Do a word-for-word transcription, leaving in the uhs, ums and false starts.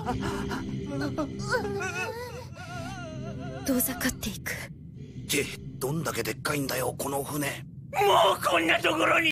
遠ざかっていく。 ってどんだけでっかいんだよこの船。 もうこんなところに